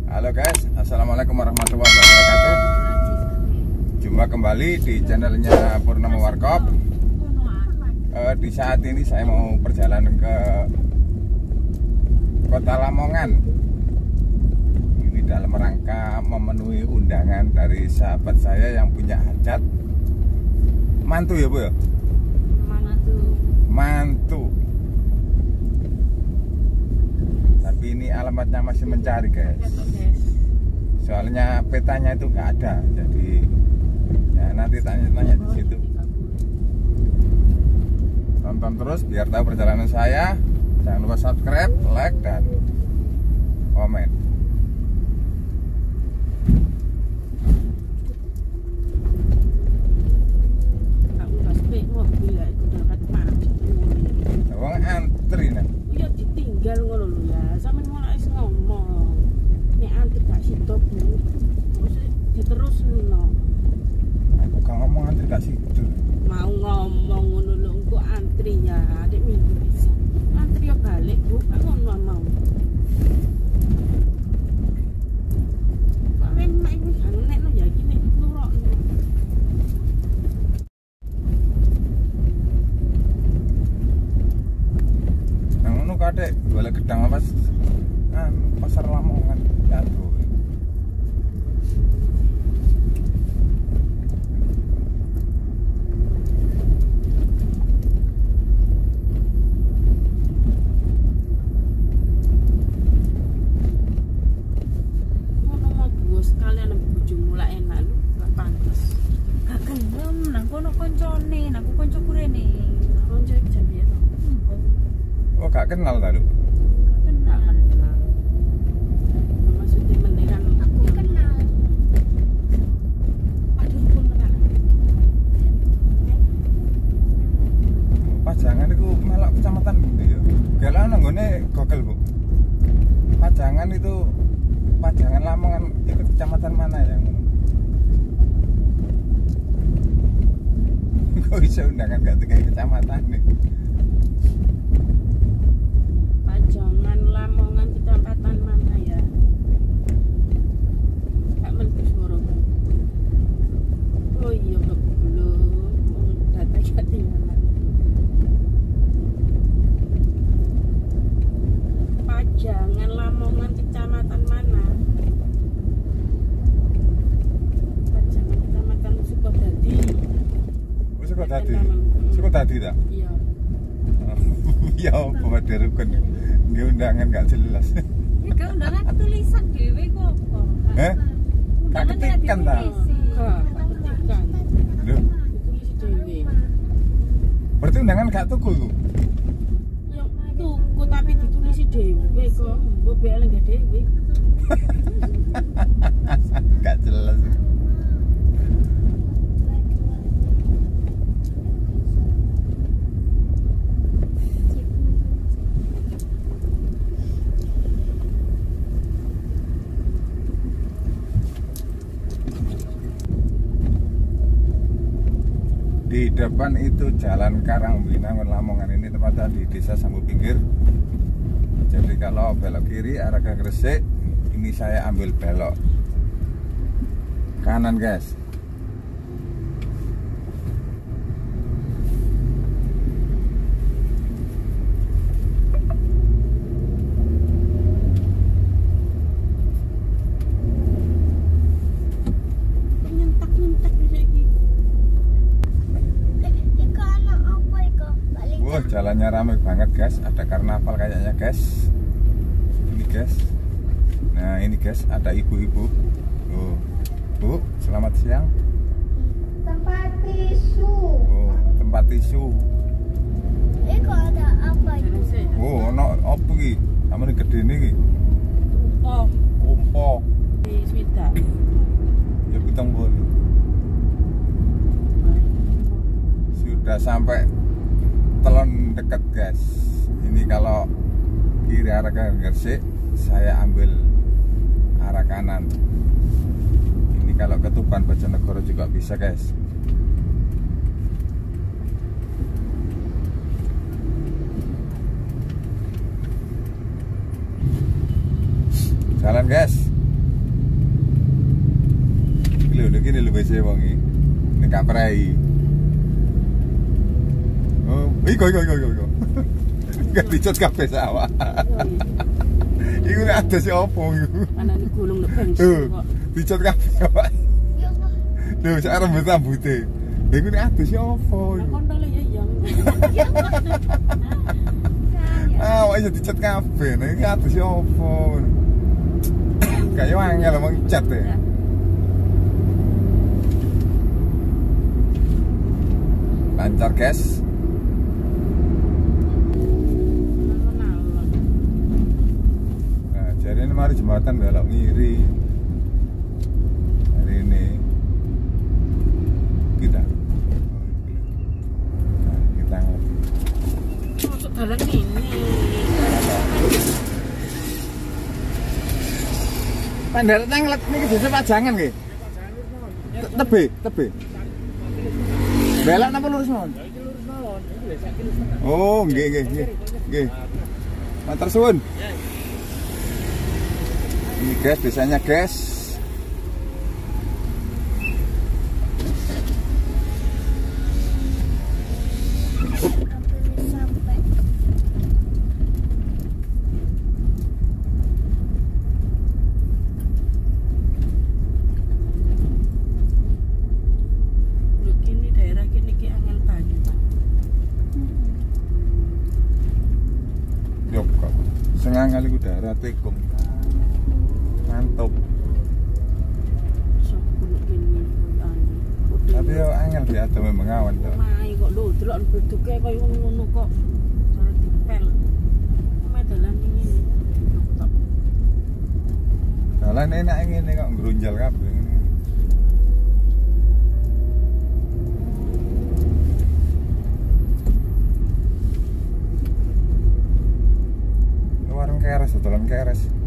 Halo guys, assalamualaikum warahmatullahi wabarakatuh. Jumpa kembali di channelnya Purnama Warkop. Di saat ini saya mau perjalanan ke Kota Lamongan. Ini dalam rangka memenuhi undangan dari sahabat saya yang punya hajat. Mantu ya Bu ya? Mantu. Tapi ini alamatnya masih mencari guys. Soalnya petanya itu nggak ada, jadi ya nanti tanya-tanya di situ. Tonton terus biar tahu perjalanan saya. Jangan lupa subscribe, like, dan komen. Wong antri nih. Iya ditinggal ngono lho ya. Sampeyan malah wis ngomong. Nek antri gak sido, Bu. Terus diterus ngono. Aku gak ngomong antri gak sido. Mau ngomong ngono lho, engko antri ya. Adek minggu bisa. Antri ya balik, Bu. Gak ngono mau. Kok enak iki gak nekno ya iki nek nurokno. Kadek boleh gedang apa pasar Lamongan jatuh. Ngono mau bos kalian bojo mulai enak lu gak pantes. Gak gelem nang kono koncone, nang konco kurene. Konco iki jam piro? Oh gak kenal tadi. Gak kenal. Maksudnya mendingan Aku kenal. aduh pun kenal. Pajangan itu melok kecamatan gitu ya. Galau nanggone Google Bu. Pajangan itu Pajangan Lamongan itu kecamatan mana ya? Kok bisa undangan gak tiga kecamatan nih? Pajangan Lamongan kecamatan mana ya? Gak mengerti suara. Oh iya belum. Data ketinggalan. Pajangan Lamongan kecamatan mana? Pajangan kecamatan Sukodadi. Oh Sukodadi. Sukodadi tak? Iya. Ya apa derukun. Nggih undangan gak jelas. Gak undangan tulisan dhewe kok. Heh? Gak ketikan ta? Gak ketikan. Loh, Ditulis dewe. berarti undangan gak tuku iku? Ya tuku tapi ditulis dewe kok. Mbok bel enggak dewe. Gak jelas. Di depan itu Jalan Karangbinangun Lamongan, ini tempatnya di Desa Sambu Pinggir. Jadi kalau belok kiri arah ke Gresik, ini saya ambil belok kanan guys. Nyentak-nyentak iki. Wah, jalannya ramai banget guys. Ada karnaval kayaknya guys. Ini guys. Nah ini guys, ada ibu-ibu. Oh, Bu, selamat siang. Tempat tisu. Oh, tempat tisu. Ini kok ada apa itu? Oh, ono apa iki? Samane gede niki. Oh, Umpo. di Swida. Ya Bintang Bolu. Sudah sampai Telon dekat guys. Ini kalau kiri arah ke Gresik, saya ambil arah kanan. Ini kalau ke Tuban Bojonegoro juga bisa guys. Jalan guys. lho kene lho wis wong iki. Nek gak prei. Oh, iko. Gak dicet kabeh sawah. Iku nek ades opo iku? Anane gulung nek bensin Tuh, kok. dicet kabeh sawah. Lho, sak rambut-rambute. Lha iku nek ades opo Lah iku? kontole ya yang. Ah, wah iso dicet kabeh. Nek iki ades opo? Kayak angel emang cat ya. Lancar guys. Nah, jadi ini mari jembatan belok ngiri. Hari ini kita. Nah, kita Masuk dalan ini. Pandaratnya ngelet ini biasa pajangan nggih. Tebe. Belok napa lurus mawon? Oh, nggih. Matur suwun. Ini guys, desanya guys. Kini daerah kini ki angel banyu, Pak. Yo kok. Sengangal iku daerah Tekung. Mantap. Sok kuno kini anu. Tapi yo angel diatur memang awan to. Mai kok lho delok bentuke koyo ngono kok. Cara dipel. Mai dalan ini. Top. Dalan enak ngene kok ngrunjal kabeh. Warung keres, dolan keres.